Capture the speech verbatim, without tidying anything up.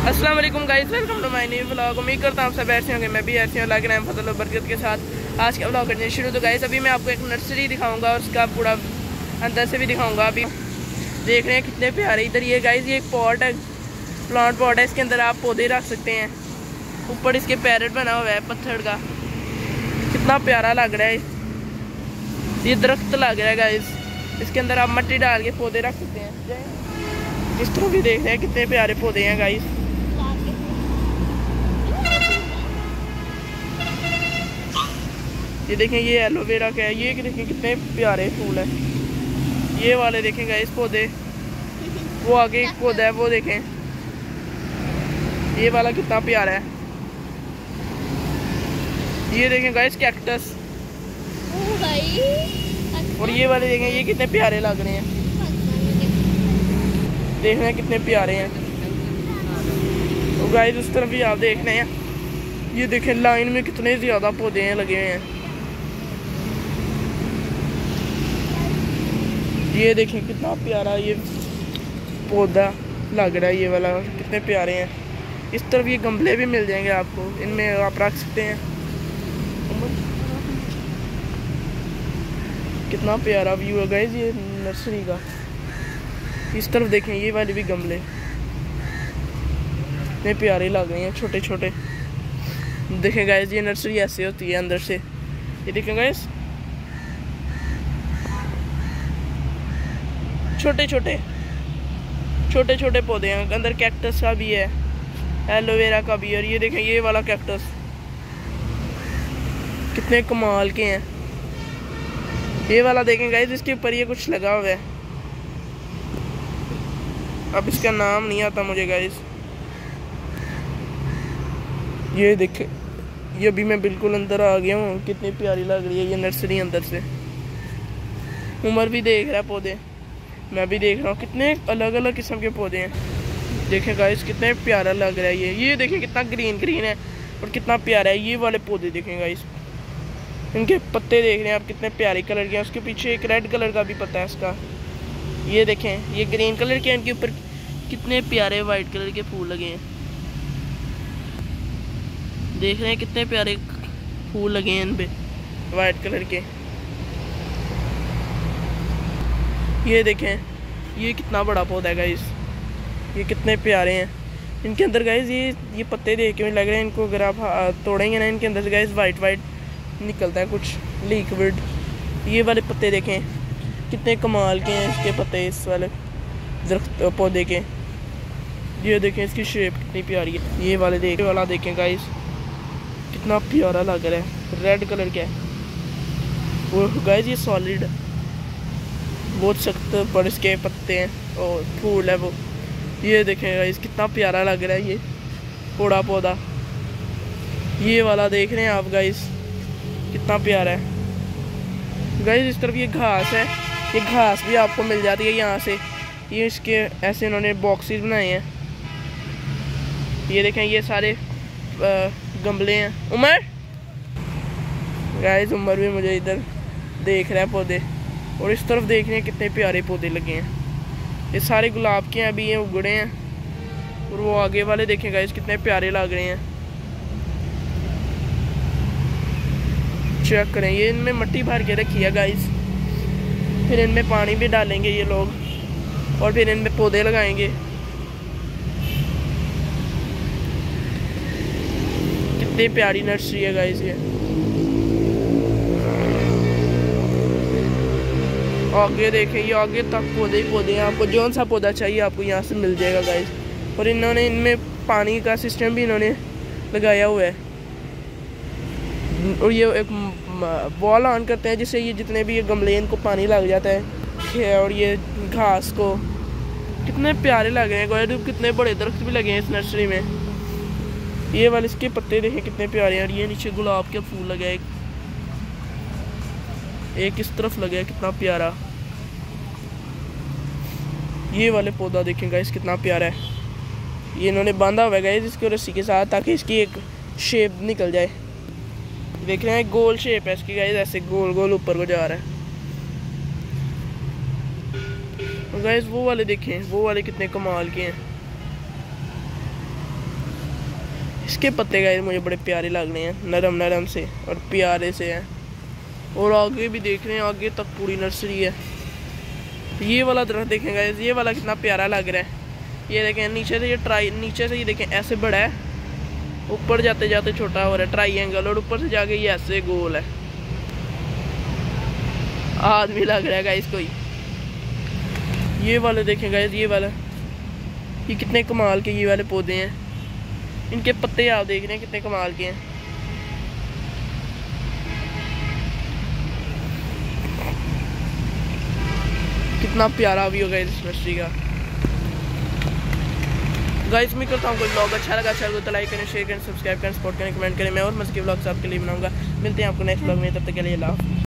अस्सलाम वालेकुम guys, welcome to my new vlog. उम्मीद करता हूँ आप सब ऐसे होंगे, मैं भी ऐसे हूँ। अल्लाह के नाम फजल और बरकत के साथ आज का व्लॉग करने शुरू। तो गाइस अभी मैं आपको एक नर्सरी दिखाऊंगा और उसका पूरा अंदर से भी दिखाऊंगा। अभी देख रहे हैं कितने प्यारे इधर ये गाइस, ये एक पॉट है, प्लांट पॉट है। इसके अंदर आप पौधे रख सकते हैं। ऊपर इसके पैरेट बना हुआ है पत्थर का, कितना प्यारा लग रहा है। ये दरख्त लग रहा है गाइस, इसके अंदर आप मिट्टी डाल के पौधे रख सकते हैं। इस तरह भी देख रहे हैं कितने प्यारे पौधे हैं गाइस। ये देखें, ये एलोवेरा का है। ये देखें कितने प्यारे फूल है। ये वाले देखें गाइस पौधे, वो आगे एक पौधा है वो देखें, ये वाला कितना प्यारा है। ये देखें गाइस कैक्टस, और ये वाले देखें ये कितने प्यारे लग रहे हैं। देख रहे हैं कितने प्यारे हैं। तो गाइस उस तरफ भी आप देख रहे हैं, ये देखें लाइन में कितने ज़्यादा पौधे हैं लगे हुए हैं। ये देखें कितना प्यारा ये पौधा लग रहा है, ये वाला कितने प्यारे हैं। इस तरफ ये गमले भी मिल जाएंगे आपको, इनमें आप रख सकते हैं। कितना प्यारा व्यू है गाइस ये नर्सरी का। इस तरफ देखें ये वाले भी गमले इतने प्यारे लग रहे हैं, छोटे छोटे। देखें गाइस ये नर्सरी ऐसे होती है अंदर से। ये देखें गाइस छोटे छोटे छोटे छोटे पौधे हैं अंदर। कैक्टस का भी है, एलोवेरा का भी है। और ये देखें ये वाला कैक्टस कितने कमाल के हैं। ये वाला देखें गाइस, इसके ऊपर ये कुछ लगा हुआ है, अब इसका नाम नहीं आता मुझे गाइस। ये देखें, ये अभी मैं बिल्कुल अंदर आ गया हूँ, कितनी प्यारी लग रही है ये नर्सरी अंदर से। उमर भी देख रहा है पौधे, मैं भी देख रहा हूँ कितने अलग अलग किस्म के पौधे हैं। देखें गाइस कितने प्यारा लग रहा है ये। ये देखें कितना ग्रीन ग्रीन है और कितना प्यारा है। ये वाले पौधे देखें गाइस, इनके पत्ते देख रहे हैं आप कितने प्यारे कलर के हैं। उसके पीछे एक रेड कलर का भी पत्ता है इसका। ये देखें ये ग्रीन कलर के, इनके ऊपर कितने प्यारे वाइट कलर के फूल लगे हैं। देख रहे हैं कितने प्यारे फूल लगे हैं इन पे वाइट कलर के। ये देखें ये कितना बड़ा पौधा है गाइस, ये कितने प्यारे हैं। इनके अंदर गाइस ये ये पत्ते देख के लग रहे हैं, इनको अगर आप तोड़ेंगे ना इनके अंदर से गाइस वाइट वाइट निकलता है कुछ लिक्विड। ये वाले पत्ते देखें कितने कमाल के हैं इसके पत्ते, इस वाले दरख्त पौधे के। ये देखें इसकी शेप कितनी प्यारी है। ये वाले देख वाला देखें गाइस कितना प्यारा लग रहा है, रेड कलर का है वो गाइस। ये सॉलिड बहुत सख्त पर इसके पत्ते हैं और फूल है वो। ये देखें गाइस कितना प्यारा लग रहा है ये थोड़ा पौधा। ये वाला देख रहे हैं आप गाइस कितना प्यारा है। गाइस इस तरफ ये घास है, ये घास भी आपको मिल जाती है यहाँ से। ये इसके ऐसे इन्होंने बॉक्सेस बनाए हैं। ये देखें ये सारे आ, गमले हैं। उमर गाइस उमर भी मुझे इधर देख रहा है पौधे। और इस तरफ देख रहे हैं कितने प्यारे पौधे लगे हैं। ये सारे गुलाब के हैं, अभी ये उगड़े हैं। और वो आगे वाले देखें गाइस कितने प्यारे लग रहे हैं। चेक करें, ये इनमें मिट्टी भर के रखी है गाइस, फिर इनमें पानी भी डालेंगे ये लोग और फिर इनमें पौधे लगाएंगे। कितनी प्यारी नर्सरी है गाइस ये। आगे देखें ये आगे तक पौधे ही पौधे हैं। आपको जौन सा पौधा चाहिए आपको यहाँ से मिल जाएगा गाइस। और इन्होंने इनमें पानी का सिस्टम भी इन्होंने लगाया हुआ है। और ये एक बॉल ऑन करते हैं जिससे ये जितने भी ये गमले इनको पानी लग जाता है। और ये घास को कितने प्यारे लग रहे हैं गाइस। कितने बड़े दरख्त भी लगे हैं इस नर्सरी में। ये वाले इसके पत्ते देखें कितने प्यारे हैं। और ये नीचे गुलाब के फूल लगे हैं, एक इस तरफ लगे है कितना प्यारा। ये वाले पौधा देखें गाइस कितना प्यारा है। ये इन्होंने बांधा हुआ है गाइस इसके रस्सी के साथ, ताकि इसकी एक शेप निकल जाए। देख रहे हैं गोल शेप है इसकी गाइस, ऐसे गोल गोल ऊपर को जा रहा है। और गाइस वो वाले देखें, वो वाले कितने कमाल के हैं। इसके पत्ते गाइस मुझे बड़े प्यारे लग रहे हैं, नरम नरम से और प्यारे से हैं। और आगे भी देख रहे हैं, आगे तक पूरी नर्सरी है। ये वाला दरख्त देखें गाइस, ये वाला कितना प्यारा लग रहा है। ये देखें नीचे से, ये ट्राई नीचे से ये देखें ऐसे बड़ा है, ऊपर जाते जाते छोटा हो रहा है ट्राइंगल, और ऊपर से जाके ये ऐसे गोल है। आदमी लग रहा है गाइस कोई। ये वाले देखें गाइस, ये वाला, ये कितने कमाल के ये वाले पौधे हैं। इनके पत्ते आप देख रहे हैं कितने कमाल के हैं। कितना प्यारा व्यू गाइस इस नर्सरी का। गाइस मैं करता हूँ कोई ब्लॉग अच्छा लगा अच्छा लगा तो लाइक करें, शेयर करें, सब्सक्राइब करें, सपोर्ट करें, कमेंट करें। मैं और मस्की ब्लॉग्स आपके लिए बनाऊंगा। मिलते हैं आपको नेक्स्ट ब्लॉग में, तब तक के लिए अल्लाह।